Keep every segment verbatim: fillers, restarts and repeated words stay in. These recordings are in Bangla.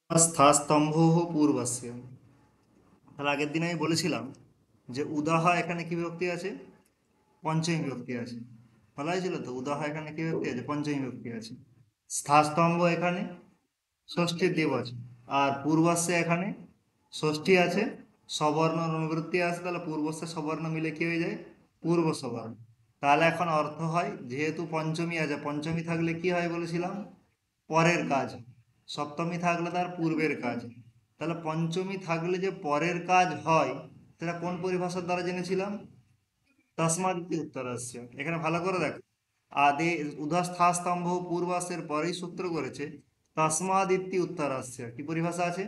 স্থাস্তম্ভ পূর্বস্য। তাহলে আগের দিন আমি বলেছিলাম যে উদাহা এখানে কি বিভক্তি আছে? পঞ্চমী বিভক্তি আছে। বলা হয়েছিল তো উদাহা এখানে কি বিভক্তি আছে? পঞ্চমী বিভক্তি আছে। স্থাস্তম্ভ এখানে ষষ্ঠী দ্বিবচন। আর পূর্বস্যে এখানে ষষ্ঠী আছে, সবর্ণ অনুবৃত্তি আছে, তাহলে পূর্বস্যে সবর্ণ মিলে কি হয়ে যায়? পূর্ব সবর্ণ। তাহলে এখন অর্থ হয় যেহেতু পঞ্চমী আছে, পঞ্চমী থাকলে কি হয় বলেছিলাম? পরের কাজ। সপ্তমী থাকলে তার পূর্বের কাজ। তাহলে পঞ্চমী থাকলে যে পরের কাজ হয় সেটা কোন পরিভাষার দ্বারা জেনেছিলাম? তসমাদিতি উত্তরস্য। এখানে ভালো করে দেখো, আদে উধস্থা স্তম্ভ পূর্বাসের পরেই সূত্র করেছে তসমাদিতি উত্তরস্য। কি পরিভাষা আছে?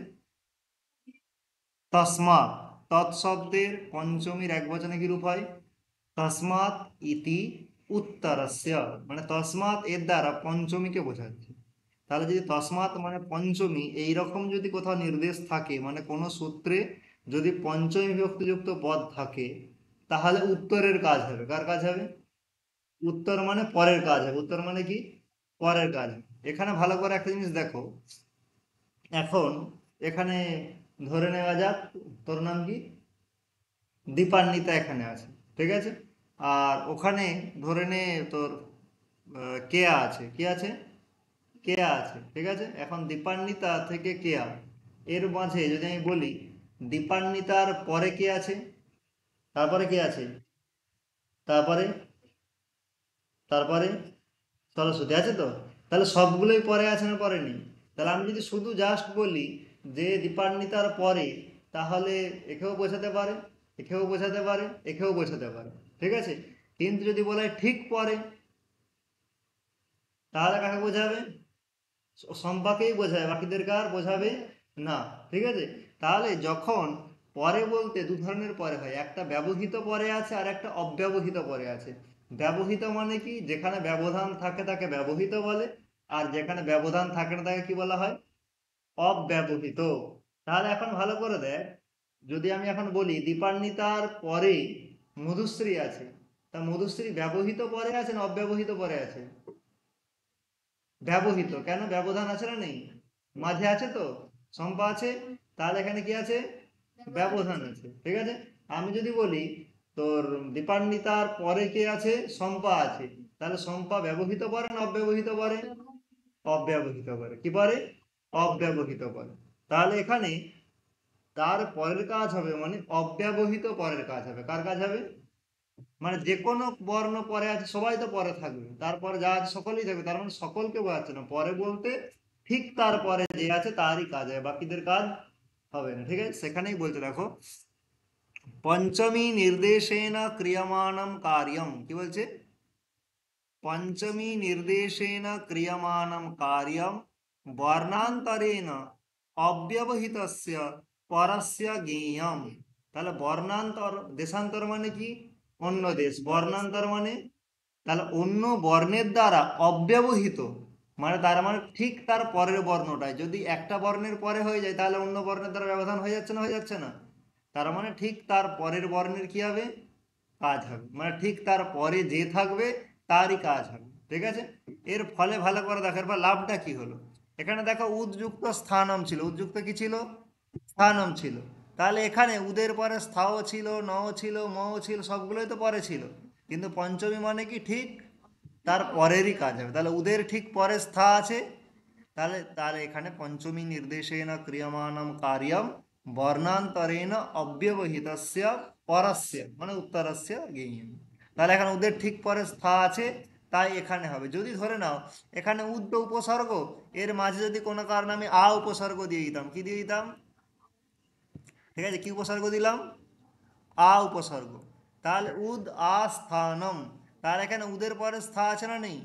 তসমাৎ। তৎশব্দের পঞ্চমীর এক বচনে কি রূপ হয়? তসমাৎ ইতি উত্তরস্য। মানে তসমাৎ এর দ্বারা পঞ্চমীকে বোঝাচ্ছে। তাহলে যদি তসমাৎ মানে পঞ্চমী এইরকম যদি কোথাও নির্দেশ থাকে, মানে কোনো সূত্রে যদি পঞ্চমী বিভক্তিযুক্ত পদ থাকে, তাহলে উত্তরের কাজ হবে। কার কাজ হবে? উত্তর মানে পরের কাজ হবে। উত্তর মানে কি? পরের কাজ হবে। এখানে ভালো করে একটা জিনিস দেখো। এখন এখানে ধরে নেওয়া যাক তোর নাম কি, দীপান্বিতা এখানে আছে, ঠিক আছে? আর ওখানে ধরে নে তোর আহ, কেয়া আছে। কি আছে? কেয়া আছে, ঠিক আছে? এখন দীপান্বিতা থেকে কেয়া এর মাঝে যদি আমি বলি দীপান্বিতার পরে কে আছে, তারপরে কে আছে, তারপরে তারপরে সরস্বতী আছে তো। তাহলে সবগুলোই পরে আছে না পরে নেই? তাহলে আমি যদি শুধু জাস্ট বলি যে দীপান্বিতার পরে, তাহলে একেও বোঝাতে পারে, একেও বোঝাতে পারে, একেও বোঝাতে পারে, ঠিক আছে? কিন্তু যদি বলা হয় ঠিক পরে, তাহলে কাকে বোঝাবে? সম্পাকেই বোঝাবে, বাকিদেরকে আর বোঝাবে না, ঠিক আছে? তাহলে যখন পরে বলতে দু ধরনের পরে হয়, একটা ব্যবহৃত পরে আছে আর একটা অব্যবহৃত পরে আছে। ব্যবহৃত মানে কি? যেখানে ব্যবধান থাকে তাকে ব্যবহৃত বলে, আর যেখানে ব্যবধান থাকে না তাকে কি বলা হয়? অব্যবহৃত। তাহলে এখন ভালো করে দেখ, যদি আমি এখন বলি দীপান্বিতার পরে মধুশ্রী আছে, তা মধুশ্রী ব্যবহৃত পরে আছে না অব্যবহৃত পরে আছে? ব্যবহৃত। কেন? ব্যবধান আছে না নেই? মাঝে আছে তো, সম্পা আছে। তাহলে এখানে কি আছে? ব্যবধান আছে, ঠিক আছে? আমি যদি বলি তোর দীপান্বিতার পরে কে আছে, সম্পা আছে, তাহলে সম্পা ব্যবহৃত পরে না অব্যবহৃত পরে? অব্যবহৃত পরে। কি পরে? অব্যবহৃত পরে। তাহলে এখানে তার পরের কাজ হবে মানে অব্যবহৃত পরের কাজ হবে। কার কাজ হবে? মানে যে কোনো বর্ণ পরে আছে সবাই তো পরে থাকবে, তারপরে যা আছে সকলেই থাকবে, তার মানে সকলকে বোঝাচ্ছে না। পরে বলতে ঠিক তারপরে যে আছে তারই কাজ হবে, বাকিদের কাজ হবে না, ঠিক আছে? সেখানেই বলতে দেখো, পঞ্চমী নির্দেশেন ক্রিয়মাণম কার্যম। কি বলছে? পঞ্চমী নির্দেশেন ক্রিয়মাণম কার্যম বর্ণান্তরেণ অব্যবহিতস্য পরস্য জ্ঞেয়ম। তাহলে বর্ণান্তর, দেশান্তর মানে কি? অন্য দেশ। বর্ণান্তর মানে, তাহলে অন্য বর্ণের দ্বারা অব্যবহিত, মানে তার মানে ঠিক তার পরের বর্ণটায় যদি একটা বর্ণের পরে হয়ে যায়, তাহলে অন্য বর্ণের দ্বারা ব্যবধান হয়ে যাচ্ছে না? হয়ে যাচ্ছে না? তার মানে ঠিক তার পরের বর্ণের কি হবে? কাজ হবে। মানে ঠিক তার পরে যে থাকবে তারই কাজ হবে, ঠিক আছে? এর ফলে ভালো করে দেখার পর লাভটা কি হলো? এখানে দেখো উদ্যুক্ত স্থানম ছিল। উদ্যুক্ত কি ছিল? স্থানম ছিল। তাহলে এখানে উদের পরে স্থাও ছিল, নও ছিল, মও ছিল, সবগুলোই তো পরে ছিল। কিন্তু পঞ্চমী মানে কি? ঠিক তার পরেরই কাজ হবে। তাহলে উদের ঠিক পরে স্থা আছে। তাহলে তাহলে এখানে পঞ্চমী নির্দেশেন ক্রিয়মাণম কার্যম বর্ণান্তরেণ অব্যবহিতস্য পরস্য মানে উত্তরস্য জ্ঞেয়ম। তাহলে এখানে উদের ঠিক পরে স্থা আছে, তাই এখানে হবে। যদি ধরে নাও এখানে উদ্দ উপসর্গ, এর মাঝে যদি কোনো কারণে আমি আ উপসর্গ দিয়ে দিতাম, কি দিয়ে দিতাম? ঠিক আছে, কি উপসর্গ দিলাম? আ উপসর্গ। তাহলে উদ আ স্থানম। তাহলে এখানে উদের পরে স্থা আছে না নেই?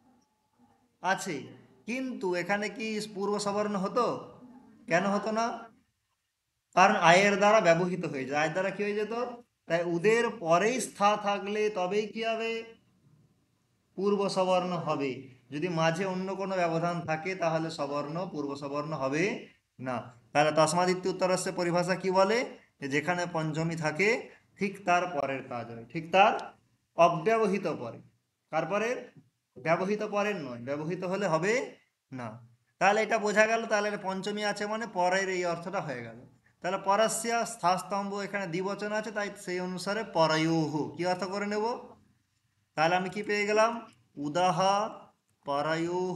আছে। কিন্তু এখানে কি পূর্ব সবর্ণ হতো? কেন হতো না? কারণ আয়ের দ্বারা ব্যবহৃত হয়ে যায়। আয়ের দ্বারা কি হয়ে যেত? তাই উদের পরেই স্থা থাকলে তবেই কি হবে? পূর্ব সবর্ণ হবে। যদি মাঝে অন্য কোনো ব্যবধান থাকে তাহলে সবর্ণ পূর্ব সবর্ণ হবে না। তাহলে তসমাদিত্য উত্তরস্য পরিভাষা কি বলে? যে যেখানে পঞ্চমী থাকে ঠিক তার পরের কাজ হয়, ঠিক তার অব্যবহিত পরে। তারপরে ব্যবহৃত পরের নয়, ব্যবহৃত হলে হবে না। তাহলে এটা বোঝা গেল, তাহলে পঞ্চমী আছে মানে পরের এই অর্থটা হয়ে গেল। তাহলে পরস্য স্থাস্তম্ভ এখানে দ্বিবচন আছে, তাই সেই অনুসারে পরয়োহ কি অর্থ করে নেব? তাহলে আমি কি পেয়ে গেলাম? উদাহ পরয়োহ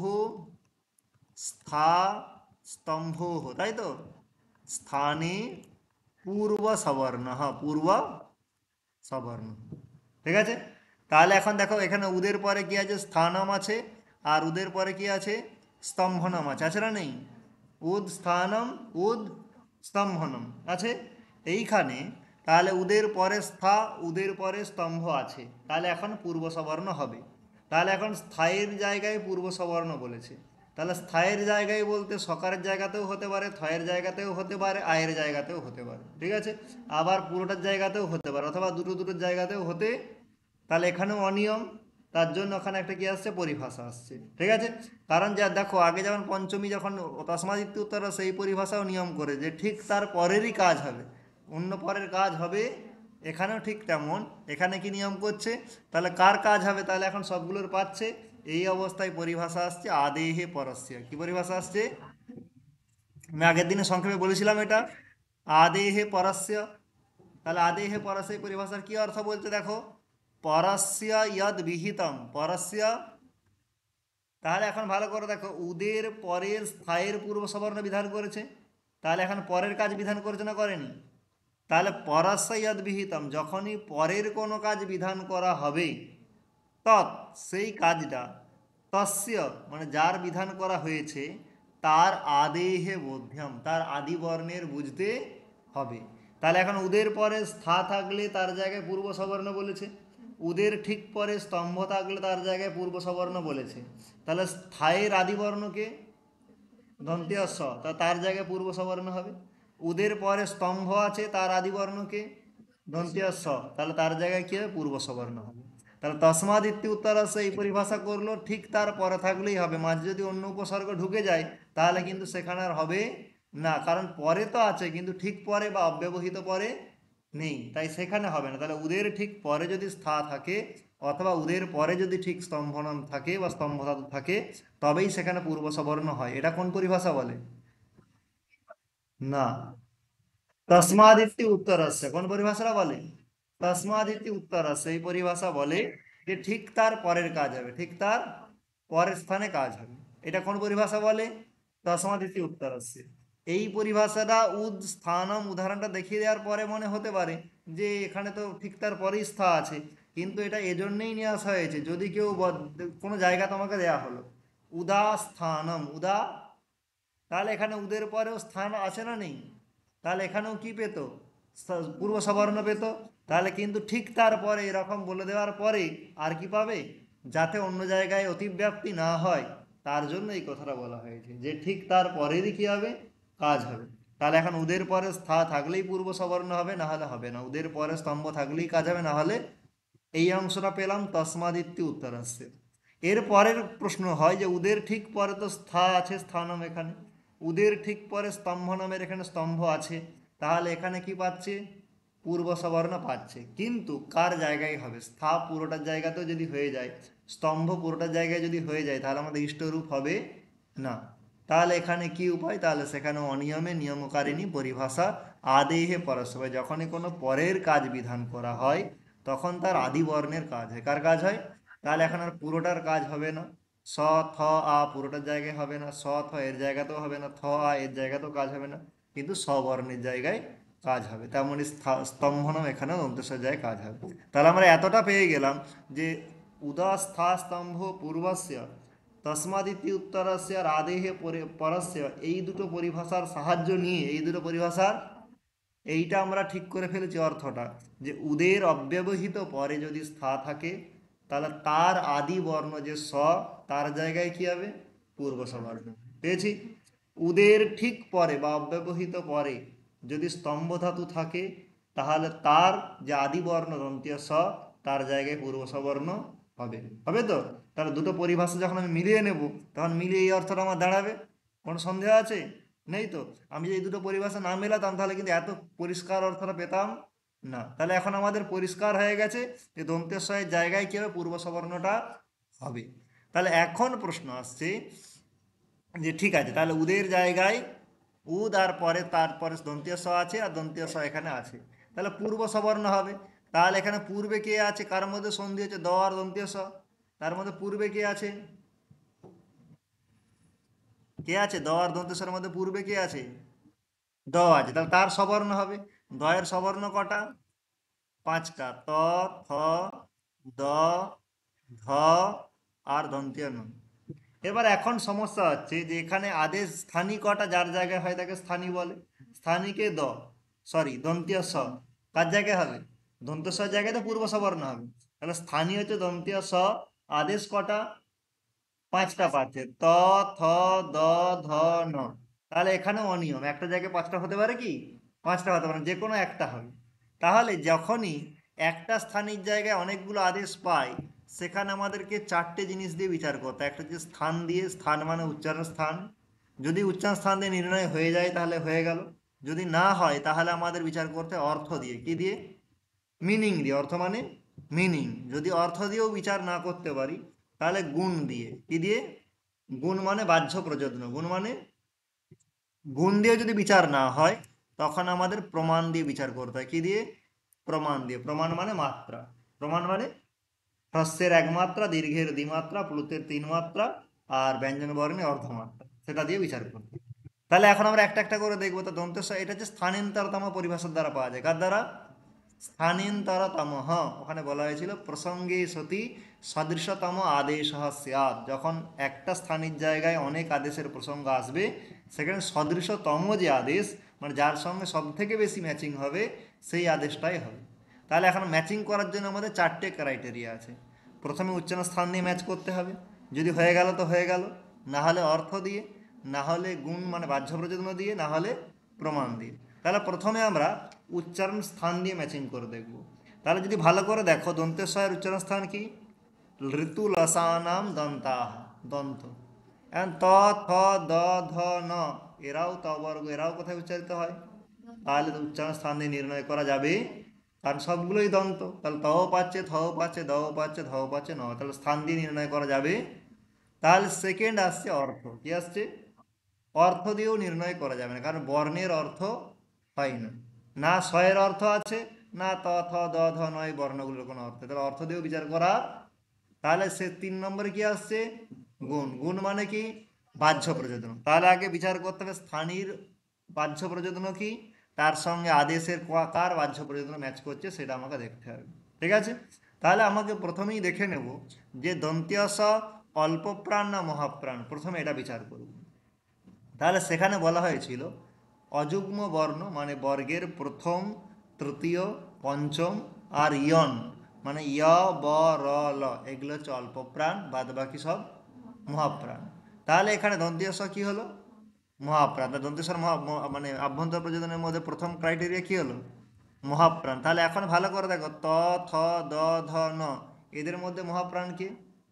স্থা স্তম্ভ, তাই তো? স্থানে পূর্ব সবর্ণ, হ্যাঁ পূর্ব সবর্ণ, ঠিক আছে। তাহলে এখন দেখো এখানে উদের পরে কি আছে? স্থানম আছে, আর উদের পরে কি আছে? স্তম্ভনম আছে, আছে না নেই? উদ স্থানম উদ স্তম্ভনম আছে এইখানে। তাহলে উদের পরে স্থা, উদের পরে স্তম্ভ আছে, তাহলে এখন পূর্ব সবর্ণ হবে। তাহলে এখন স্থায়ীর জায়গায় পূর্ব সবর্ণ বলেছে। তাহলে স্থায়ীর জায়গায় বলতে সকারের জায়গাতেও হতে পারে, থয়ের জায়গাতেও হতে পারে, আয়ের জায়গাতেও হতে পারে, ঠিক আছে। আবার পুরোটার জায়গাতেও হতে পারে, অথবা দুটো দুটোর জায়গাতেও হতে। তাহলে এখানেও অনিয়ম, তার জন্য ওখানে একটা কি আসছে? পরিভাষা আসছে, ঠিক আছে। কারণ যা দেখো আগে যেমন পঞ্চমী যখন তস্মাদিত্য উত্তর, সেই পরিভাষাও নিয়ম করে যে ঠিক তার পরেরই কাজ হবে, অন্য পরের কাজ হবে। এখানেও ঠিক তেমন, এখানে কি নিয়ম করছে? তাহলে কার কাজ হবে? তাহলে এখন সবগুলোর পাচ্ছে। এই অবস্থায় পরিভাষা আসছে আদেহে পরস্য। কি পরিভাষা আসছে? আমি আগের দিনে সংক্ষেপে বলেছিলাম এটা, আদেহে পরস্য। তাহলে আদেহে পরস্য এই পরিভাষার কি অর্থ বলতে দেখো, পরস্য ইয়দ বিহিতম পরস্য। তাহলে এখন ভালো করে দেখো, উদের পরের স্থায়ের পূর্ব সবর্ণ বিধান করেছে, তাহলে এখন পরের কাজ বিধান করেছে না করেনি? তাহলে পরস্য ইয়দ বিহিতম, যখনই পরের কোনো কাজ বিধান করা হবে, তৎ সেই কাজটা, তস্য মানে যার বিধান করা হয়েছে, তার আদেহে বোধ্যম, তার আদি বর্ণের বুঝতে হবে। তাহলে এখন উদের পরে স্থা থাকলে তার জায়গায় পূর্ব সবর্ণ বলেছে, উদের ঠিক পরে স্তম্ভ থাকলে তার জায়গায় পূর্ব সবর্ণ বলেছে। তাহলে স্থায়ের আদি বর্ণকে দন্ত্য স, তা তার জায়গায় পূর্ব সবর্ণ হবে। উদের পরে স্তম্ভ আছে, তার আদি বর্ণকে দন্ত্য স, তাহলে তার জায়গায় কি হবে? পূর্ব সবর্ণ হবে। তাহলে তস্মাদিত্য উত্তর এই পরিভাষা করলো, ঠিক তার পরে থাকলেই হবে। মাঝে যদি অন্য উপসর্গ ঢুকে যায় তাহলে কিন্তু সেখানে আর হবে না, কারণ পরে তো আছে কিন্তু ঠিক পরে বা অব্যবহিত পরে নেই, তাই সেখানে হবে না। তাহলে উদের ঠিক পরে যদি স্থা থাকে, অথবা উদের পরে যদি ঠিক স্তম্ভনম থাকে বা স্তম্ভ ধাতু থাকে, তবেই সেখানে পূর্ব সবর্ণ হয়। এটা কোন পরিভাষা বলে? না, তস্মাদিত্য উত্তর আসছে কোন পরিভাষাটা বলে? তস্মাদিত্য উত্তর আসছে এই পরিভাষা বলে যে ঠিক তার পরের কাজ হবে, ঠিক তার পরের স্থানে কাজ হবে। এটা কোন পরিভাষা বলে? তস্মাদিত্য উত্তর আসছে। এই পরিভাষাটা উদ স্থানম উদাহরণটা দেখিয়ে দেওয়ার পরে মনে হতে পারে যে এখানে তো ঠিক তার পরেই স্থা আছে, কিন্তু এটা এজন্যই নিয়ে আসা হয়েছে, যদি কেউ বদ- কোনো জায়গা তোমাকে দেয়া হলো উদা স্থানম উদা, তাহলে এখানে উদের পরেও স্থান আছে না নেই? তাহলে এখানেও কি পেত? স- পূর্ব সবর্ণ পেত। তাহলে কিন্তু ঠিক তারপরে এরকম বলে দেওয়ার পরে আর কি পাবে? যাতে অন্য জায়গায় অতিব্যাপ্তি না হয়, তার জন্য এই কথাটা বলা হয়েছে যে ঠিক তার পরেরই কি হবে? কাজ হবে। তাহলে এখন উদের পরে স্থা থাকলেই পূর্ব সবর্ণ হবে, না হলে হবে না। উদের পরে স্তম্ভ থাকলেই কাজ হবে, না হলে। এই অংশটা পেলাম, তস্মাদিত্য উত্তর আসছে। এর পরের প্রশ্ন হয় যে উদের ঠিক পরে তো স্থা আছে, স্থানম এখানে, উদের ঠিক পরে স্তম্ভ নামের এখানে স্তম্ভ আছে, তাহলে এখানে কি পাচ্ছে? পূর্ব সবর্ণ পাচ্ছে, কিন্তু কার জায়গায় হবে? স্থা পুরোটার জায়গাতেও যদি হয়ে যায়, স্তম্ভ পুরোটার জায়গায় যদি হয়ে যায়, তাহলে আমাদের ইষ্টরূপ হবে না। তাহলে এখানে কি উপায়? তাহলে সেখানে অনিয়মে নিয়মকারিণী পরিভাষা আদেহে পরস্য, যখনই কোনো পরের কাজ বিধান করা হয় তখন তার আদি বর্ণের কাজ হয়। কার কাজ হয়? তাহলে এখন আর পুরোটার কাজ হবে না। স থ আ পুরোটার জায়গায় হবে না, স থ এর জায়গাতেও হবে না, থ আ এর জায়গাতেও কাজ হবে না, কিন্তু স্ববর্ণের জায়গায় কাজ হবে। তেমনই স্থা- স্তম্ভনম এখানেও দন্তেশ্বর জায়গায় কাজ হবে। তাহলে আমরা এতটা পেয়ে গেলাম যে উদা স্থা স্তম্ভ পূর্বস্য তস্মাদিতি উত্তরস্য আর আদেহে পরে- পরস্য, এই দুটো পরিভাষার সাহায্য নিয়ে, এই দুটো পরিভাষার এইটা আমরা ঠিক করে ফেলেছি অর্থটা, যে উদের অব্যবহিত পরে যদি স্থা থাকে, তাহলে তার আদি বর্ণ যে স, তার জায়গায় কি হবে? পূর্ব সবর্ণ। পেয়েছি। উদের ঠিক পরে বা অব্যবহিত পরে যদি স্তম্ভ ধাতু থাকে, তাহলে তার যে আদি বর্ণ দন্তীয় স, তার জায়গায় পূর্ব সবর্ণ হবে। হবে তো? তাহলে দুটো পরিভাষা যখন আমি মিলিয়ে নেব, তখন মিলিয়ে এই অর্থটা আমার দাঁড়াবে। কোনো সন্দেহ আছে? নেই তো? আমি যদি এই দুটো পরিভাষা না মেলাতাম তাহলে কিন্তু এত পরিষ্কার অর্থটা পেতাম না। তাহলে এখন আমাদের পরিষ্কার হয়ে গেছে যে দন্তেশ্বরের জায়গায় কি হবে? পূর্ব সবর্ণটা হবে। তাহলে এখন প্রশ্ন আসছে যে ঠিক আছে, তাহলে উদের জায়গায় উদ আর পরে তারপরে দন্তীয় স আছে আর দন্তীয় স এখানে আছে, তাহলে পূর্ব সবর্ণ হবে। তাহলে এখানে পূর্বে কে আছে, কার মধ্যে সন্ধি হচ্ছে দ আর দন্তীয় স, তার মধ্যে পূর্বে কে আছে, কে আছে দ আর দন্তীয় সর মধ্যে পূর্বে কে আছে, দ আছে, তাহলে তার সবর্ণ হবে। দয়ের সবর্ণ কটা, পাঁচটা, ত, থ, দ, ধ আর দন্তীয় ন। এবার এখন সমস্যা হচ্ছে যে এখানে আদেশ স্থানী কটা, যার জায়গায় হয় তাকে স্থানী বলে। স্থানীকে দ, সরি দন্তীয় স, কার জায়গায় হবে, দন্ত্য স জায়গায় তো পূর্ব সবর্ণ হবে। তাহলে স্থানীয় হচ্ছে দন্তীয় স। আদেশ কটা, পাঁচটা পাচ্ছে, ত, থ, দ, ধ, ন। তাহলে এখানে অনিয়ম, একটা জায়গায় পাঁচটা হতে পারে কি, পাঁচটা হতে পারে না, যে কোনো একটা হবে। তাহলে যখনই একটা স্থানিক জায়গায় অনেকগুলো আদেশ পাই, সেখানে আমাদেরকে চারটে জিনিস দিয়ে বিচার করতে হয়। একটা হচ্ছে স্থান দিয়ে, স্থান মানে উচ্চারণ স্থান, যদি উচ্চারণ স্থান দিয়ে নির্ণয় হয়ে যায় তাহলে হয়ে গেল। যদি না হয় তাহলে আমাদের বিচার করতে হয় অর্থ দিয়ে, কি দিয়ে, মিনিং দিয়ে। অর্থ মানে মিনিং। যদি অর্থ দিয়েও বিচার না করতে পারি তাহলে গুণ দিয়ে, কি দিয়ে, গুণ মানে বাহ্য প্রযোজন, গুণ মানে, গুণ দিয়ে যদি বিচার না হয় তখন আমাদের প্রমাণ দিয়ে বিচার করতে হয়, কি দিয়ে, প্রমাণ দিয়ে। প্রমাণ মানে মাত্রা, প্রমাণ মানে হ্রস্বের এক মাত্রা, দীর্ঘের দ্বিমাত্রা, প্লুতের তিন মাত্রা আর ব্যঞ্জন বর্ণে অর্ধমাত্রা, সেটা দিয়ে বিচার করতে হয়। তাহলে এখন আমরা একটা একটা করে দেখবো। তো দন্তের স এটা হচ্ছে স্থানান্তরতম পরিভাষার দ্বারা পাওয়া যায়, কার দ্বারা, স্থানান্তরতম। ওখানে বলা হয়েছিল প্রসঙ্গে সতি সদৃশতম আদেশ স্যাৎ, যখন একটা স্থানিক জায়গায় অনেক আদেশের প্রসঙ্গ আসবে সেখানে সদৃশতম যে আদেশ, মানে যার সঙ্গে সব থেকে বেশি ম্যাচিং হবে সেই আদেশটাই হবে। তাহলে এখন ম্যাচিং করার জন্য আমাদের চারটে ক্রাইটেরিয়া আছে। প্রথমে উচ্চারণ স্থান দিয়ে ম্যাচ করতে হবে, যদি হয়ে গেল তো হয়ে গেল, না হলে অর্থ দিয়ে, না হলে গুণ মানে বাহ্য প্রযোজন দিয়ে, না হলে প্রমাণ দিয়ে। তাহলে প্রথমে আমরা উচ্চারণ স্থান দিয়ে ম্যাচিং করে দেখব। তাহলে যদি ভালো করে দেখো, দন্তের সয়ের উচ্চারণ স্থান কি, ঋতু লসানাম দন্তাহ, দন্ত। এখন ত, থ, দ, ধ, ন, এরাও ত বর্গ, এরাও কোথায় উচ্চারিত হয়, তাহলে তো উচ্চারণ স্থান দিয়ে নির্ণয় করা যাবে, কারণ সবগুলোই দন্ত। তাহলে তও পাচ্ছে, থও পাচ্ছে, দও পাচ্ছে, ধও পাচ্ছে, ন, তাহলে স্থান দিয়ে নির্ণয় করা যাবে। তাহলে সেকেন্ড আসছে অর্থ, কি আসছে, অর্থ দিয়েও নির্ণয় করা যাবে না, কারণ বর্ণের অর্থ হয় না, না স্বয়ের অর্থ আছে, না ত, থ, দ, ধ নয় বর্ণগুলোর কোনো অর্থ, তাহলে অর্থ দিয়েও বিচার করা। তাহলে সে তিন নম্বরে কি আসছে, গুণ। গুণ মানে কি, বাহ্য প্রযোজন। তাহলে আগে বিচার করতে হবে স্থানীর বাহ্য প্রযোজন কি, তার সঙ্গে আদেশের ক- কার বাহ্য প্রযোজন ম্যাচ করছে সেটা আমাকে দেখতে হবে। ঠিক আছে, তাহলে আমাকে প্রথমেই দেখে নেব যে দন্তীয় স অল্প প্রাণ না মহাপ্রাণ, প্রথমে এটা বিচার করব। তাহলে সেখানে বলা হয়েছিল অযুগ্ম বর্ণ মানে বর্গের প্রথম, তৃতীয়, পঞ্চম আর ইয়ন মানে ইয়, ব, র, ল, এগুলো হচ্ছে অল্প প্রাণ, বাদ বাকি সব মহাপ্রাণ। তাহলে এখানে দন্তীয় স কি হলো, মহাপ্রাণ। তা দন্তীয় স্বর মহা ম- মানে আভ্যন্তর প্রযোজনের মধ্যে প্রথম ক্রাইটেরিয়া কি হলো, মহাপ্রাণ। তাহলে এখন ভালো করে দেখো, ত, থ, দ, ধ, ন, এদের মধ্যে মহাপ্রাণ কি,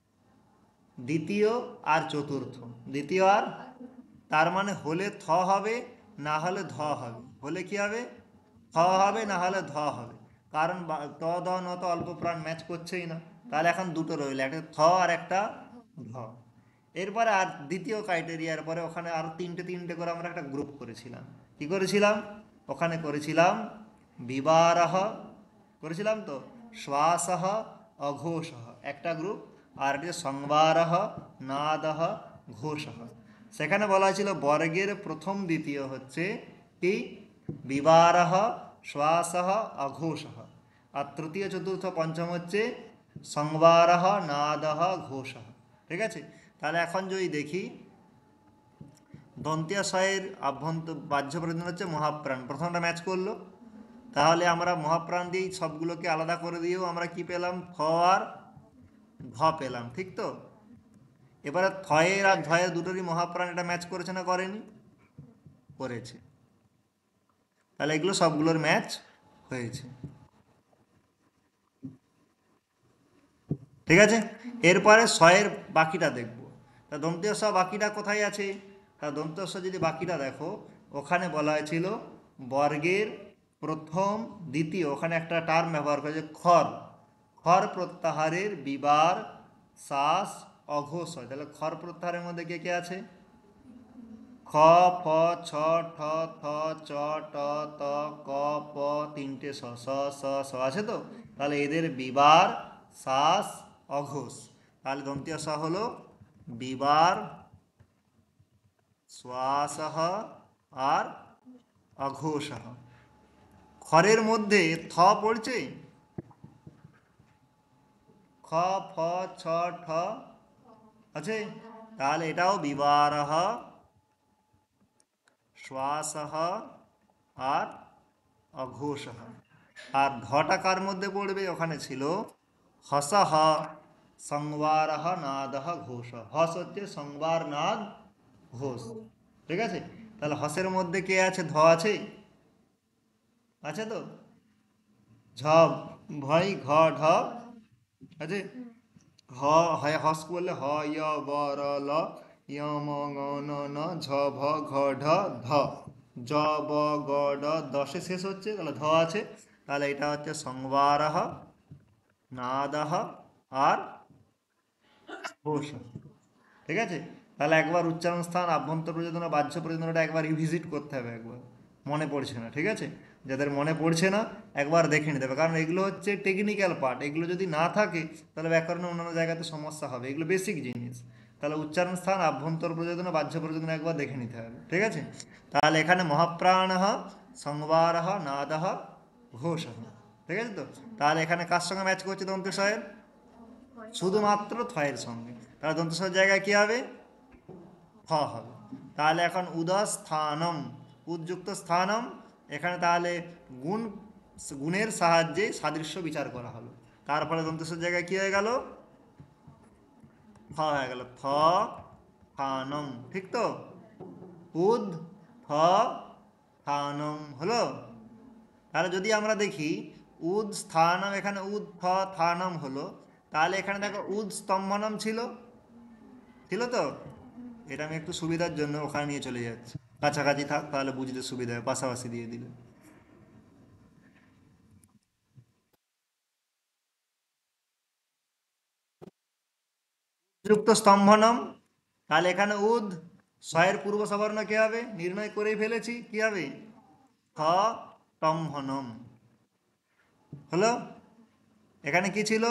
দ্বিতীয় আর চতুর্থ, দ্বিতীয় আর, তার মানে হলে থ হবে, না হলে ধ হবে। হলে কি হবে, থ হবে, না হলে ধ হবে। কারণ বা- ত, দ, ন তো অল্প প্রাণ ম্যাচ করছেই না। তাহলে এখন দুটো রইল, একটা থ আর একটা ধ। এরপরে আর দ্বিতীয় ক্রাইটেরিয়ার পরে ওখানে আরো তিনটে তিনটে করে আমরা একটা গ্রুপ করেছিলাম। কি করেছিলাম, ওখানে করেছিলাম বিবারহ, করেছিলাম তো, শ্বাসহ, অঘোষহ একটা গ্রুপ, আর একটি সংবারহ, নাদহ, ঘোষহ। সেখানে বলা হয়েছিল বর্গের প্রথম দ্বিতীয় হচ্ছে কি, বিবারহ, শ্বাসহ, অঘোষহ, আর তৃতীয় চতুর্থ পঞ্চম হচ্ছে সংবারহ, নাদহ, ঘোষহ। ঠিক আছে, তাহলে এখন যদি দেখি দন্তিয়া স্বয়ের আভ্যন্তর বাহ্য প্রয়োজন হচ্ছে মহাপ্রাণ, প্রথমটা ম্যাচ করলো। তাহলে আমরা মহাপ্রাণ দিয়েই সবগুলোকে আলাদা করে দিয়েও আমরা কি পেলাম, থ আর ধ পেলাম, ঠিক তো। এবারে থয়ের আর ধয়ের দুটোরই মহাপ্রাণ, এটা ম্যাচ করেছে না করেনি, করেছে। তাহলে এগুলো সবগুলোর ম্যাচ হয়েছে। ঠিক আছে, এরপরে স্বয়ের বাকিটা দেখব। তা দন্তীয় স বাকিটা কোথায় আছে, তা দন্তীয় স যদি বাকিটা দেখো, ওখানে বলা হয়েছিল বর্গের প্রথম, দ্বিতীয়, ওখানে একটা টার্ম ব্যবহার করেছে খর, খর প্রত্যাহারের বিবার, শ্বাস, অঘোষ হয়। তাহলে খর প্রত্যাহারের মধ্যে কে কে আছে, फ ছ ঠ থ চ ট ত ক প তিনটে স স স স আছে তো, তাহলে এদের বিবার শ্বাস অঘোষ। তাহলে দন্তীয় স হলো বিবার শ্বাস আর অঘোষ। খরের মধ্যে থ পড়ছে, খ ফ ছ ঠ আছে, তাহলে এটাও বিবার শ্বাস আর অঘোষ। আর ধটা কার মধ্যে পড়বে, ওখানে ছিল হস সংবার নাদ ঘোষ। হস হচ্ছে সংবার নাদ ঘোষ, ঠিক আছে। তাহলে হসের মধ্যে কে আছে, ধ আছে, আছে তো, ঝ ভাই ঘ ঢ আছে। হ হয় হস বললে হ ইয় ব র ল ইয় ম ঙ ন ন ঝ ভ ঘ ঢ ধ, জ ব গ ড দশে শেষ হচ্ছে, তাহলে ধ আছে। তাহলে এটা হচ্ছে সংবার নাদহ আর ঘোষ, ঠিক আছে। তাহলে একবার উচ্চারণ স্থান, আভ্যন্তর প্রযোজনা, বাহ্য প্রযোজনাটা একবার রিভিজিট করতে হবে, একবার মনে পড়ছে না, ঠিক আছে। যাদের মনে পড়ছে না একবার দেখে নিতে হবে, কারণ এগুলো হচ্ছে টেকনিক্যাল পার্ট, এগুলো যদি না থাকে তাহলে ব্যাকরণে অন্যান্য জায়গাতে সমস্যা হবে, এগুলো বেসিক জিনিস। তাহলে উচ্চারণ স্থান, আভ্যন্তর প্রযোজনা, বাহ্য প্রযোজনা একবার দেখে নিতে হবে, ঠিক আছে। তাহলে এখানে মহাপ্রাণ সংবার নাদ ঘোষ, ঠিক আছে তো। তাহলে এখানে কার সঙ্গে ম্যাচ করছে দন্তেশ্বয়ের, শুধুমাত্র থয়ের সঙ্গে, তাহলে দন্তেশ্বরের জায়গায় কি হবে, হ হবে। তাহলে এখন উদস্থানম, উদ্যুক্ত স্থানম, এখানে তাহলে গুণ, গুণের সাহায্যে সাদৃশ্য বিচার করা হলো, তারপরে দন্তেশ্বর জায়গায় কি হয়ে গেল, থ হয়ে গেল, থ থানম, ঠিক তো, উদ থ থানম হলো। তাহলে যদি আমরা দেখি উদ স্থানম, এখানে উদ থ থানম হলো, তাহলে এখানে দেখো উদ স্তম্ভনম ছিল, ছিল তো। এটা আমি একটু সুবিধার জন্য ওখানে নিয়ে চলে যাচ্ছি, কাছাকাছি থাক তাহলে বুঝতে সুবিধা হয়, পাশাপাশি দিয়ে দিলে। যুক্ত স্তম্ভনম, তাহলে এখানে উদ, ছয়ের পূর্ব সবর্ণ কি হবে, নির্ণয় করেই ফেলেছি, কি হবে, খ স্তম্ভনম হলো। এখানে কি ছিল,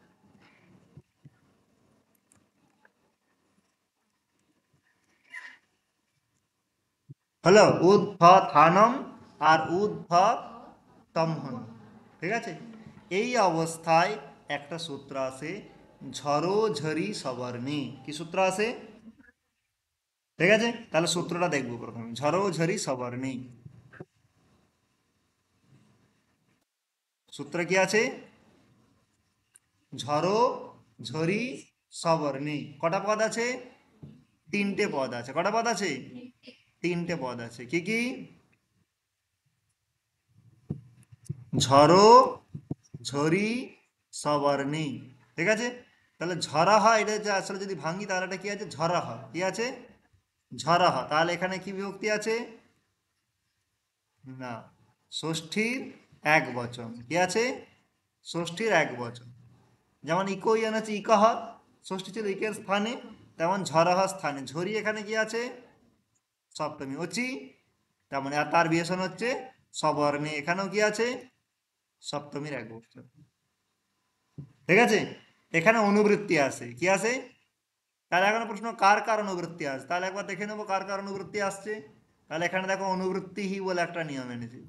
হলো উদ ফ থানম আর উদ ফ তম্ভনম, ঠিক আছে। এই অবস্থায় একটা সূত্র আছে, ঝরো ঝরি সবর্ণী, কি সূত্র আছে, ঠিক আছে। তাহলে সূত্রটা দেখবো প্রথমে, ঝরো ঝরি সবর্ণী, সূত্র কি আছে, ঝরো ঝরি সবর্ণী, কটা পদ আছে, তিনটে পদ আছে, কটা পদ আছে, তিনটে পদ আছে, কি কি, ঝরো ঝরি সবর্ণী, ঠিক আছে। তাহলে ঝরাহ, এটা যে আসলে যদি ভাঙি তাহলে এটা কি আছে, ঝরাহ, কি আছে, ঝরাহ। তাহলে এখানে কি বিভক্তি আছে, না, ষষ্ঠীর এক বচন, কি আছে, ষষ্ঠীর এক বচন। যেমন ইকো ইয়ান আছে ইকহ, ষষ্ঠী ছিল ইকের স্থানে, তেমন ঝরাহ স্থানে ঝরি, এখানে কি আছে, সপ্তমী অচি, তেমন আর তার বিশেষণ হচ্ছে সবর্ণে, এখানেও কি আছে, সপ্তমীর এক বচন, ঠিক আছে। এখানে অনুবৃত্তি আছে, কি আছে, তাহলে এখন প্রশ্ন কার কার অনুবৃত্তি আসছে, তাহলে একবার দেখে নেবো কার কার অনুবৃত্তি আসছে। তাহলে এখানে দেখো অনুবৃত্তি হি বলে একটা নিয়ম এনেছে,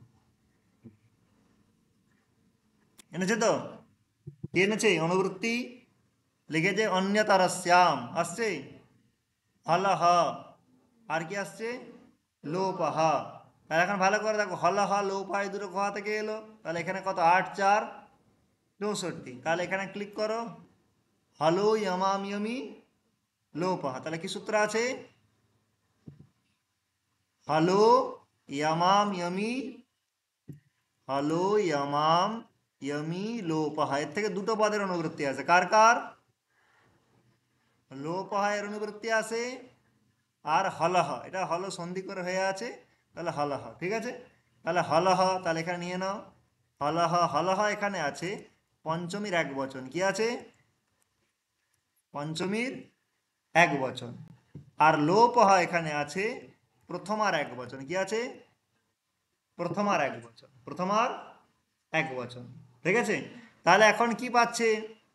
এনেছে তো, কি এনেছে, অনুবৃত্তি লিখেছে অন্যতরস্যাম আসছে, হল হ, আর কি আসছে, লোপ হ। তাহলে এখন ভালো করে দেখো, হল হ লোপ হ এই দুটো কোথা থেকে এলো, তাহলে এখানে কত, আট চার চৌষট্টি, তাহলে এখানে ক্লিক করো, হলো ইয়মাম ইয়মি লোপ হ, তাহলে কি সূত্র আছে, হলো ইয়ামাম ইয়মি, হলো ইয়ামাম ইয়মি লোপহা, এর থেকে দুটো পদের অনুবৃত্তি আছে, কার কার, লোপহা এর অনুবৃত্তি আছে, আর হলহ, এটা হল সন্ধি করে হয়ে আছে, তাহলে হলহ, ঠিক আছে। তাহলে হলহ, তাহলে এখানে নিয়ে নাও, হলহ, হলহ এখানে আছে পঞ্চমীর এক বচন, কি আছে, পঞ্চমীর এক বচন। আর লোপহা এখানে আছে প্রথম আর এক বচন কি আছে, প্রথম আর এক বচন, প্রথম আর এক বচন। ঠিক আছে, তাহলে এখন কি পাচ্ছে,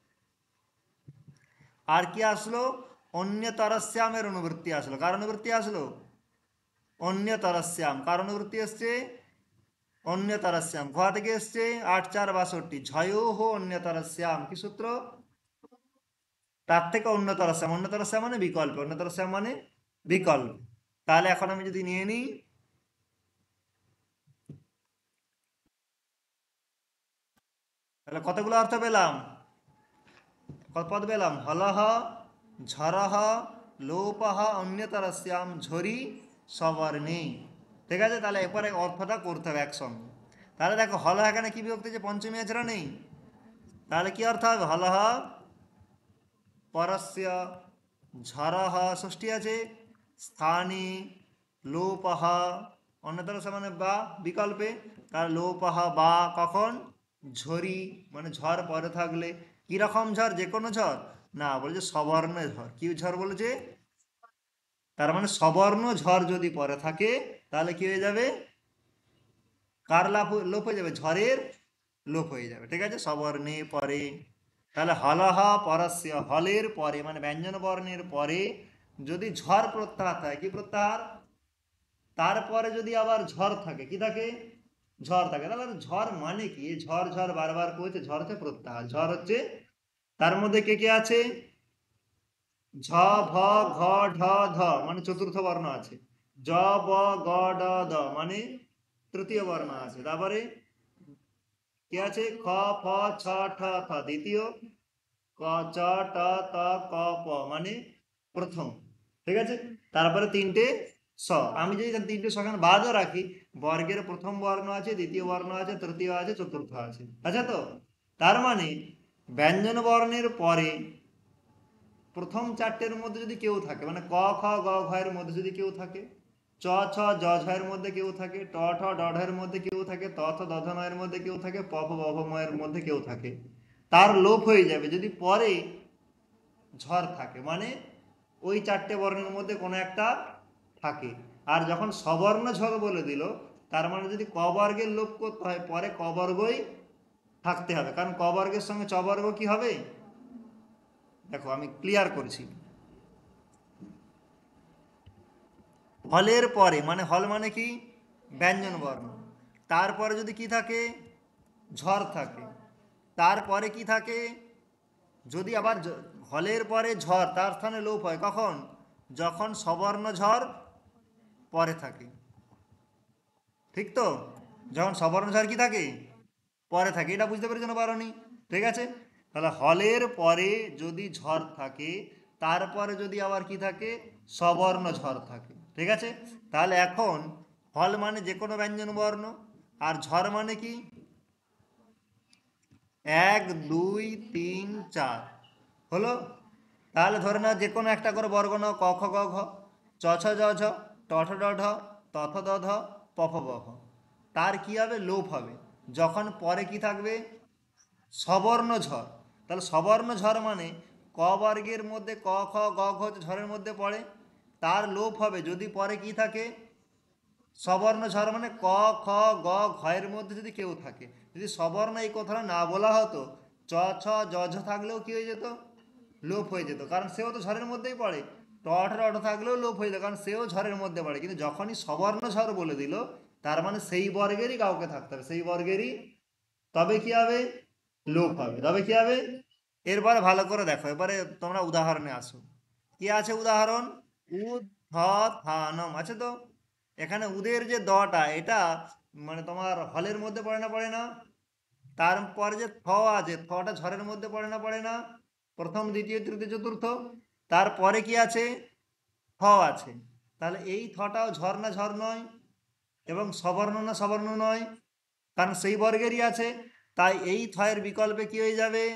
আর কি আসলো, অন্য তরস্যামের অনুবৃত্তি আসলো। কার অনুবৃত্তি আসলো, অন্য তরস্যাম। কার অনুবৃত্তি এসছে, অন্য তরস্যাম। ঘ থেকে এসছে আট চার বাষট্টি, ঝয়ো হো অন্য তরস্যাম, কি সূত্র, তার থেকে অন্য তরস্যাম। অন্য তরস্যাম মানে বিকল্প, অন্য তরস্যাম মানে বিকল্প। তাহলে এখন আমি যদি নিয়ে নিই, তাহলে কতগুলো অর্থ পেলাম, কত পদ পেলাম, হলহ, ঝরহ, লোপহ, অন্যতরস্যাম, ঝরি, সবর্ণে। ঠিক আছে, তাহলে এরপরে অর্থটা করতে হবে একসঙ্গে। তাহলে দেখো হল এখানে কি বিভক্তি, যে পঞ্চমী আছে না নেই, তাহলে কি অর্থ হবে, হলহ পরস্য, ঝরহ ষষ্ঠী আছে, স্থানে, লোপহ অন্যতরস্য মানে বা বিকল্পে, তার লোপহ বা কখন, ঝরি মানে ঝড় পরে থাকলে। কিরকম ঝড়, যে কোনো ঝড় না, বলছে সবর্ণ ঝড়। কি ঝড় বলেছে, তার মানে সবর্ণ ঝড় যদি পরে থাকে তাহলে কি হয়ে যাবে, কার লাভ, লোপ হয়ে যাবে, ঝড়ের লোপ হয়ে যাবে। ঠিক আছে, সবর্ণে পরে। তাহলে হলহ পরস্য, হলের পরে মানে ব্যঞ্জন বর্ণের পরে যদি ঝড় প্রত্যাহার থাকে, কি প্রত্যাহার, তারপরে যদি আবার ঝড় থাকে, কি থাকে, ঝড় থাকে। তাহলে ঝড় মানে কি, ঝড় ঝড় বারবার করেছে, ঝড় হচ্ছে প্রত্যাহার, ঝড় হচ্ছে, তার মধ্যে কে কে আছে, ঝ ভ ঘ ঢ ধ মানে চতুর্থ বর্ণ আছে, জ ব গ ড দ মানে তৃতীয় বর্ণ আছে, তারপরে কি আছে, খ ফ ছ ঠ থ দ্বিতীয়, ক চ ট ত ক প মানে প্রথম। ঠিক আছে, তারপরে তিনটে স। আমি যদি তিনটে সখান বাদও রাখি, বর্গের প্রথম বর্ণ আছে, দ্বিতীয় বর্ণ আছে, তৃতীয় আছে, চতুর্থ আছে। আচ্ছা, তো তার মানে ব্যঞ্জন বর্ণের পরে প্রথম চারটের মধ্যে যদি কেউ থাকে, মানে ক খ গ ঘ এর মধ্যে যদি কেউ থাকে, চ ছ জ ঝ এর মধ্যে কেউ থাকে, ট ঠ ড ঢ এর মধ্যে কেউ থাকে, ত থ দ ধ ন এর মধ্যে কেউ থাকে, প ফ ব ভ ম এর মধ্যে কেউ থাকে, তার লোপ হয়ে যাবে যদি পরে ঝড় থাকে, মানে ওই চারটে বর্ণের মধ্যে কোনো একটা থাকে। আর যখন সবর্ণ ঝড় বলে দিল, তার মানে যদি ক বর্গের লোপ করতে হয় পরে ক বর্গই থাকতে হবে, কারণ ক বর্গের সঙ্গে চ বর্গ কি হবে, দেখো আমি ক্লিয়ার করছি। হলের পরে মানে হল মানে কি, ব্যঞ্জন বর্ণ, তারপরে যদি কি থাকে, ঝড় থাকে, তারপরে কি থাকে, যদি আবার জ- হলের পরে ঝড় তার স্থানে লোপ হয়, কখন, যখন সবর্ণ ঝড় পরে থাকে। ঠিক তো, যখন সবর্ণ ঝড় কি থাকে, পরে থাকে, এটা বুঝতে পেরেছো না পারোনি, ঠিক আছে। তাহলে হলের পরে যদি ঝড় থাকে, তারপরে যদি আবার কি থাকে, সবর্ণ ঝড় থাকে। ঠিক আছে, তাহলে এখন হল মানে যে কোনো ব্যঞ্জন বর্ণ, আর ঝড় মানে কি, এক দুই তিন চার হলো। তাহলে ধরে নাও যে কোনো একটা করে বর্গ নাও, ক খ গ ঘ, চ ছ জ ঝ, ট ঠ ড ঢ, ত থ দ ধ, প ফ ব ভ। তার কি হবে, লোপ হবে যখন পরে কি থাকবে, সবর্ণ ঝড়। তাহলে সবর্ণ ঝড় মানে ক বর্গের মধ্যে ক খ গ ঘ ঝড়ের মধ্যে পড়ে, তার লোপ হবে যদি পরে কি থাকে, সবর্ণ ঝড় মানে ক খ গ ঘ এর মধ্যে যদি কেউ থাকে। যদি সবর্ণ এই কথাটা না বলা হতো, চ ছ জ ঝ থাকলেও কি হয়ে যেত, লোপ হয়ে যেত, কারণ সেও তো ঝড়ের মধ্যেই পড়ে। ট ঠ ড ঢ থাকলেও লোপ হয়ে যেত, কারণ সেও ঝড়ের মধ্যে পড়ে। কিন্তু যখনই সবর্ণ ঝড় বলে দিল, তার মানে সেই বর্গেরই কাউকে থাকতে হবে, সেই বর্গেরই, তবে কি হবে, লোপ হবে, তবে কি হবে। এরপরে ভালো করে দেখো, এবারে তোমরা উদাহরণে আসো। কি আছে উদাহরণ, উদ ধ থানম আছে তো। এখানে উদের যে দটা, এটা মানে তোমার হলের মধ্যে পড়ে না, পড়ে না। তারপরে যে থ আছে, থটা ঝড়ের মধ্যে পড়ে না, পড়ে না। প্রথম দ্বিতীয় তৃতীয় চতুর্থ, তারপরে কি আছে, থ আছে। তাহলে এই থটাও ঝড় না ঝড় নয়, এবং সবর্ণ না সবর্ণ নয়, কারণ সেই বর্গেরই আছে। তাই এই থয়ের বিকল্পে কি হয়ে যাবে,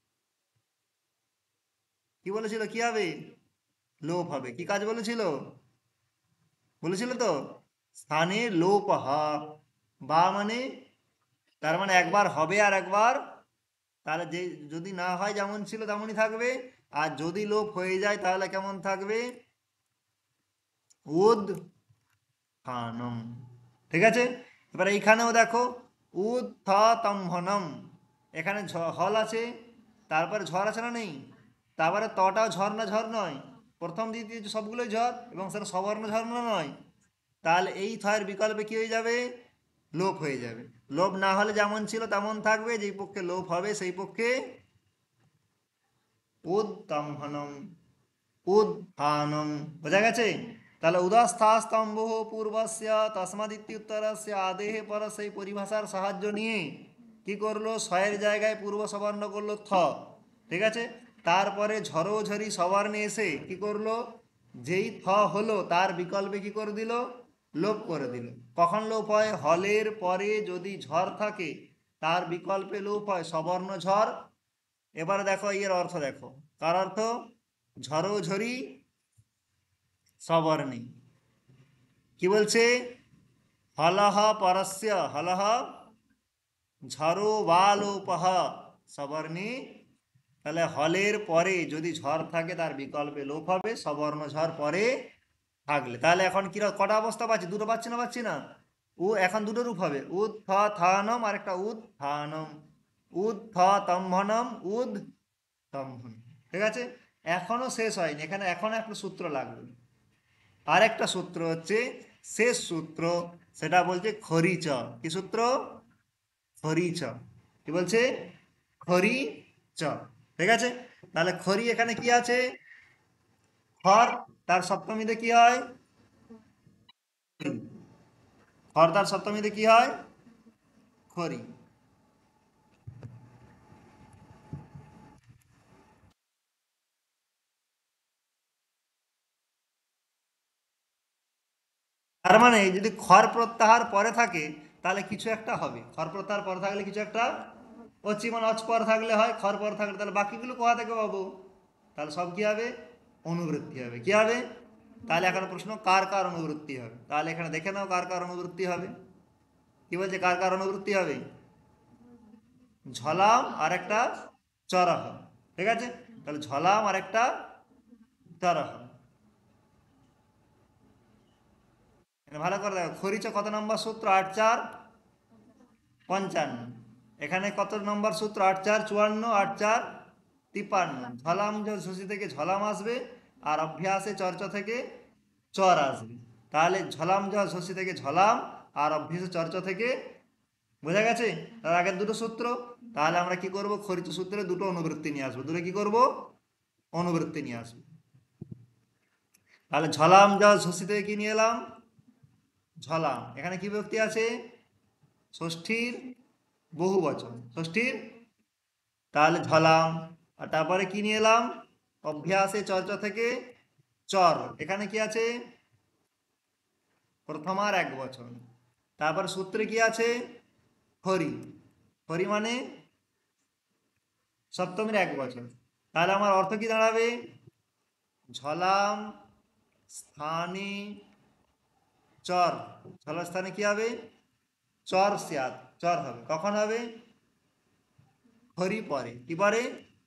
কি বলেছিল, কি হবে, লোপ হবে। কি কাজ বলেছিল, বলেছিল তো, স্থানে লোপ হা, বা মানে, তার মানে একবার হবে আর একবার, তাহলে যে যদি না হয় যেমন ছিল তেমনই থাকবে, আর যদি লোপ হয়ে যায় তাহলে কেমন থাকবে, উদ উত্থানম। ঠিক আছে, এবার এইখানেও দেখো উত্থতম্ভনম, এখানে ঝ- হল আছে, তারপরে ঝড় আছে না নেই, তারপরে তটাও ঝড় না ঝড় নয়, প্রথম দ্বিতীয় সবগুলোই ঝড় এবং সেটা সবর্ণ ঝড় না নয়, তাহলে এই থয়ের বিকল্পে কি হয়ে যাবে, লোপ হয়ে যাবে। লোপ না হলে যেমন ছিল তেমন থাকবে, যেই পক্ষে লোপ হবে সেই পক্ষে উদ্তম্ভনম, উত্থানম। বোঝা গেছে? তাহলে উদস্থাস্তম্ভ পূর্বস্য তস্মাদিত্যুত্তরস্য আদেহে পর সেই পরিভাষার সাহায্য নিয়ে কি করলো, ছয়ের জায়গায় পূর্ব সবর্ণ করলো থ। ঠিক আছে, তারপরে ঝড়ো ঝরি সবর্ণে এসে কি করলো, যেই থ হলো তার বিকল্পে কি করে দিল, লোপ করে দিল। কখন লোপ হয়, হলের পরে যদি ঝড় থাকে তার বিকল্পে লোপ হয় সবর্ণ ঝড়। এবারে দেখো এর অর্থ দেখো, তার অর্থ ঝড়ো ঝরি সবর্ণে। কি বলছে, হলহ পরস্য হলহ ঝড়ো বালোপহ সবর্ণে। তাহলে হলের পরে যদি ঝড় থাকে তার বিকল্পে লোপ হবে সবর্ণ ঝড় পরে থাকলে। তাহলে এখন কি কটা অবস্থা পাচ্ছি, দুটো পাচ্ছি না পাচ্ছি না, ও এখন দুটো রূপ হবে, উদ থ থানম আর একটা উদ থানম, উদ থ তম্ভনম উদ তম্ভন। ঠিক আছে, এখনো শেষ হয়নি, এখানে এখনো একটা সূত্র লাগবে। আর একটা সূত্র হচ্ছে শেষ সূত্র, সেটা বলছে খরিচ। কি সূত্র, খরিচ। কি বলছে, খরিচ। ঠিক আছে, তাহলে খরি এখানে কি আছে, খর, তার সপ্তমীতে কি হয়, খর তার সপ্তমীতে কি হয়, খরি। তার মানে যদি খর প্রত্যাহার পরে থাকে তাহলে কিছু একটা হবে, খর প্রত্যাহার পরে থাকলে কিছু একটা অচি মানে অচ পর থাকলে হয়, খর পর থাকলে, তাহলে বাকিগুলো কোথা থেকে পাবো, তাহলে সব কি হবে, অনুবৃত্তি হবে। কি হবে, তাহলে এখন প্রশ্ন কার কার অনুবৃত্তি হবে, তাহলে এখানে দেখে নাও কার কার অনুবৃত্তি হবে। কি বলছে, কার কার অনুবৃত্তি হবে, ঝলাম আর একটা চরহ। ঠিক আছে, তাহলে ঝলাম আর একটা চরহ। এখানে ভালো করে দেখো, খরিচ কত নম্বর সূত্র, আট চার পঞ্চান্ন। এখানে কত নম্বর সূত্র, আট চার চুয়ান্ন, আট চার তিপ্পান্ন। ঝলাম শশী থেকে ঝলাম আসবে, আর অভ্যাসে চর্চা থেকে চর আসবে। তাহলে ঝলাম শশী থেকে ঝলাম, আর অভ্যাসে চর্চা থেকে, বোঝা গেছে, তার আগের দুটো সূত্র। তাহলে আমরা কি করব, খরিচ সূত্রে দুটো অনুবৃত্তি নিয়ে আসবো, দুটো কি করব, অনুবৃত্তি নিয়ে আসবো। তাহলে ঝলাম যা শশী থেকে কি নিয়ে এলাম, ঝলাম, এখানে কি বিভক্তি আছে, ষষ্ঠীর বহু বচন, ষষ্ঠীর, তাহলে ঝলাম। আর তারপরে কি নিয়ে এলাম, অভ্যাসে চর্চা থেকে চর, এখানে কি আছে, প্রথমার এক বচন। তারপর সূত্রে কি আছে, হরি, হরি মানে সপ্তমীর এক বচন। তাহলে আমার অর্থ কি দাঁড়াবে, ঝলাম স্থানে চর, ঝলার স্থানে কি হবে, চর সিয়াত, চর হবে, কখন হবে, হরি পরে, কি পরে,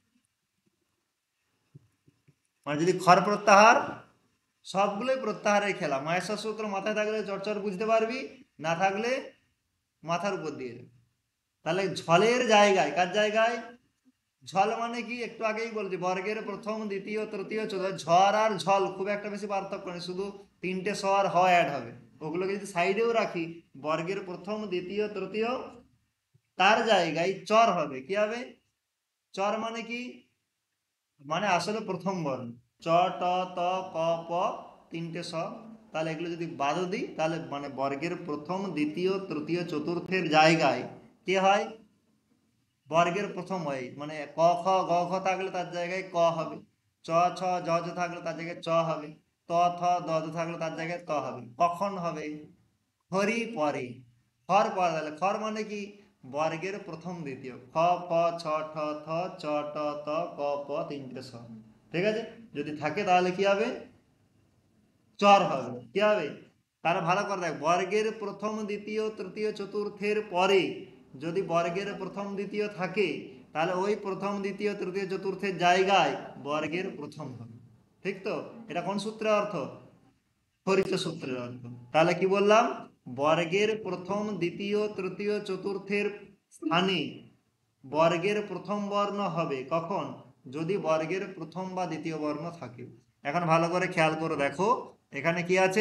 মানে যদি খর প্রত্যাহার, সবগুলোই প্রত্যাহারের খেলা, মাহেশ্বর সূত্র মাথায় থাকলে চরচর বুঝতে পারবি, না থাকলে মাথার উপর দিয়ে যাবে। তাহলে ঝলের জায়গায়, কার জায়গায়, ঝল মানে কি, একটু আগেই বলছি, বর্গের প্রথম দ্বিতীয় তৃতীয় চতুর্থ, ঝড় আর ঝল খুব একটা বেশি পার্থক্য নেই, শুধু তিনটে স আর হ অ্যাড হবে, ওগুলোকে যদি সাইডেও রাখি, বর্গের প্রথম দ্বিতীয় তৃতীয়, তার জায়গায় চর হবে, কি হবে, চর মানে কি, মানে আসলে প্রথম বর্ণ, চ ট ত ক প, তিনটে স। তাহলে এগুলো যদি বাদ দিই তাহলে মানে বর্গের প্রথম দ্বিতীয় তৃতীয় চতুর্থের জায়গায় কি হয়, বর্গের প্রথম হয়, মানে ক খ গ ঘ থাকলে তার জায়গায় ক হবে, চ ছ জ ঝ থাকলে তার জায়গায় চ হবে, ত থ দ দ থাকলে তার জায়গায় ত হবে, কখন হবে, হরি পরে, খর পরে। তাহলে খর মানে কি, বর্গের প্রথম দ্বিতীয়, খ প ছ ঠ থ চ ট ত ক প, তিনটে স। ঠিক আছে, যদি থাকে তাহলে কি হবে, চর হবে, কি হবে, তাহলে ভালো করে দেখ, বর্গের প্রথম দ্বিতীয় তৃতীয় চতুর্থের পরে যদি বর্গের প্রথম দ্বিতীয় থাকে, তাহলে ওই প্রথম দ্বিতীয় তৃতীয় চতুর্থের জায়গায় বর্গের প্রথম হবে। ঠিক তো, এটা কোন সূত্রের অর্থ, খরিচ সূত্রের অর্থ। তাহলে কি বললাম, বর্গের প্রথম দ্বিতীয় তৃতীয় চতুর্থের স্থানে বর্গের প্রথম বর্ণ হবে কখন, যদি বর্গের প্রথম বা দ্বিতীয় বর্ণ থাকে। এখন ভালো করে খেয়াল করে দেখো, এখানে কি আছে,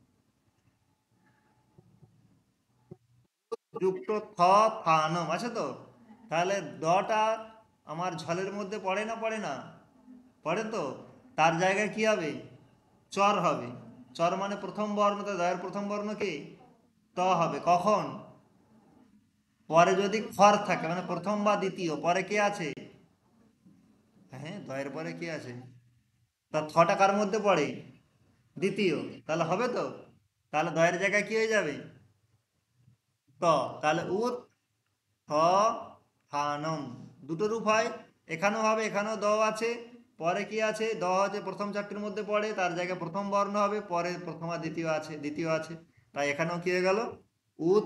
যুক্ত থ থানম আছে তো। তাহলে দটা আমার ঝলের মধ্যে পড়ে না পড়ে না, পড়ে তো। তার জায়গায় কি হবে, চর হবে। চর মানে প্রথম বর্ণ, তো দয়ের প্রথম বর্ণ কি ত হবে কখন, পরে যদি খর থাকে মানে প্রথম বা দ্বিতীয়, পরে কে আছে, হ্যাঁ দয়ের পরে কি আছে, তা থটা কার মধ্যে পড়ে, দ্বিতীয়, তাহলে হবে তো। তাহলে দয়ের জায়গায় কি হয়ে যাবে, ত। তাহলে উত থ থানম, দুটো রূপ হয়, এখানেও হবে, এখানেও দ আছে, পরে কি আছে, দ হচ্ছে প্রথম চারটির মধ্যে পড়ে, তার জায়গায় প্রথম বর্ণ হবে, পরে প্রথম আর দ্বিতীয় আছে, দ্বিতীয় আছে। তাই এখানেও কি হয়ে গেল, উত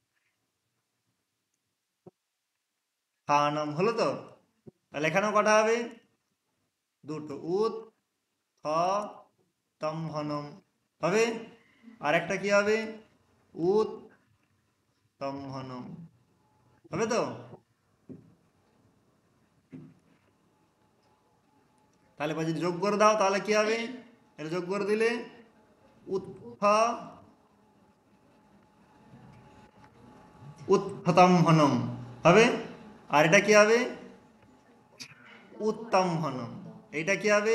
থানম হলো তো। তাহলে এখানেও কটা হবে, দুটো, উত থ তম হনম হবে। আর একটা কি হবে, উত তম হনম হবে তো। তাহলে এবার যদি যোগ করে দাও তাহলে কি হবে, এটা যোগ করে দিলে উৎফ উৎফতম হনম হবে। আর এটা কি হবে, উত্তম হনম। এইটা কি হবে,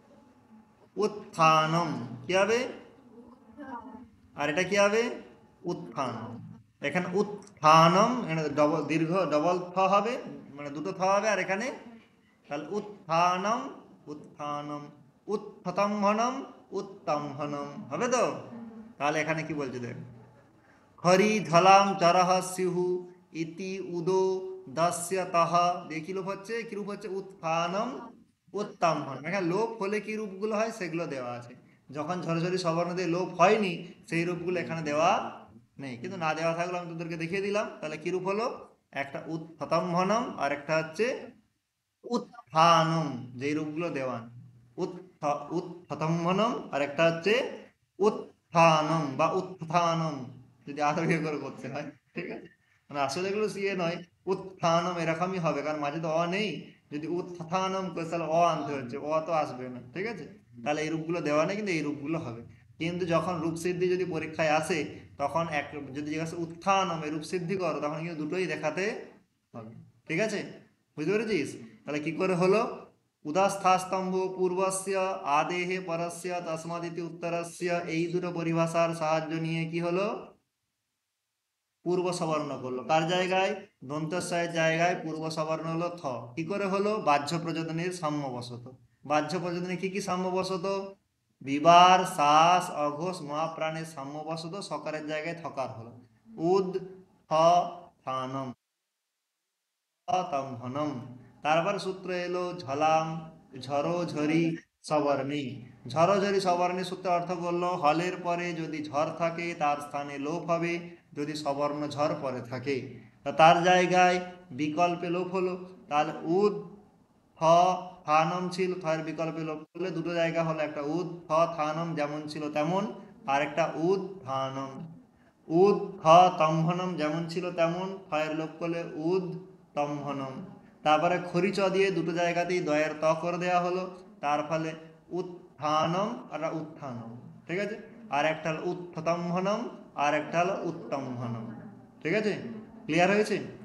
উত্থানম কি হবে, আর এটা কি হবে, উত্থানম। এখানে উত্থানম, এখানে ডবল দীর্ঘ ডবল থ হবে, মানে দুটো থ হবে, আর এখানে তাহলে উত্থানম উত্থানম উত্থতম হনম উত্তম হনম হবে তো। তাহলে এখানে কি বলছে দেখ, হরি ঝলাম চরহ সিহু ইতি উদো দাস্য তাহ, দিয়ে কি রূপ হচ্ছে, কি রূপ হচ্ছে, উত্থানম উত্তম হনম। এখানে লোপ হলে কি রূপগুলো হয় সেগুলো দেওয়া আছে, যখন ঝরঝরি সবর্ণ দিয়ে লোপ হয়নি সেই রূপগুলো এখানে দেওয়া নেই, কিন্তু না দেওয়া থাকলে আমি তোদেরকে দেখিয়ে দিলাম। তাহলে কি রূপ হলো, একটা উত্থতম হনম আর একটা হচ্ছে উত্থানম, যেই রূপগুলো দেওয়া নেই। উত্থ উত্থতম্ভনম আর একটা হচ্ছে উত্থানম বা উত্থানম, যদি আরো ইয়ে করে করতে হয়, ঠিক আছে। মানে আসলে এগুলো সিয়ে নয়, উত্থানম এরকমই হবে, কারণ মাঝে তো অ নেই। যদি উত্থানম করে তাহলে অ আনতে হচ্ছে, অ তো আসবে না, ঠিক আছে। তাহলে এই রূপগুলো দেওয়া নেই, কিন্তু এই রূপগুলো হবে। কিন্তু যখন রূপসিদ্ধি যদি পরীক্ষায় আসে, তখন এক যদি জিজ্ঞাসা উত্থানম এ রূপসিদ্ধি করো, তখন কিন্তু দুটোই দেখাতে হবে, ঠিক আছে। বুঝতে পেরেছিস। তাহলে কি করে হলো, উদাস্থাস্তম্ভ পূর্বস্য আদেহে পরস্য তস্মাদিতি উত্তরস্য, এই দুটো পরিভাষার সাহায্য নিয়ে কি হলো, পূর্ব সবর্ণ করলো। কার জায়গায়, দন্তস্বয়ের জায়গায় পূর্ব সবর্ণ হলো থ। কি করে হলো, বাহ্য প্রযোজনের সাম্যবশত। বাহ্য প্রযোজনে কি কি সাম্যবশত, বিবার শ্বাস অঘোষ মহাপ্রাণের সাম্যবশত সকারের জায়গায় থকার হলো, উদ থ থানম তম্ভনম। তারপর সূত্র এলো ঝলাম ঝরো ঝরি সবর্ণী। ঝরো ঝরি সবর্ণী সূত্র অর্থ করলো, হলের পরে যদি ঝড় থাকে তার স্থানে লোপ হবে, যদি সবর্ণ ঝড় পরে থাকে। তা তার জায়গায় বিকল্পে লোপ হলো, তাহলে উদ থ থানম ছিল, থয়ের বিকল্পে লোপ করলে দুটো জায়গা হলো, একটা উদ থ থানম যেমন ছিল তেমন, আর একটা উদ থানম। উদ থ তম্ভনম যেমন ছিল তেমন, ফয়ের লোপ করলে উদ তম্ভনম। তারপরে খরিচ দিয়ে দুটো জায়গাতেই দয়ের ত করে দেওয়া হলো, তার ফলে উত্থানম আর উত্থানম, ঠিক আছে। আর একটা হলো উত্থতম্ভনম, আর একটা হলো উত্তম্ভনম, ঠিক আছে। ক্লিয়ার হয়েছে।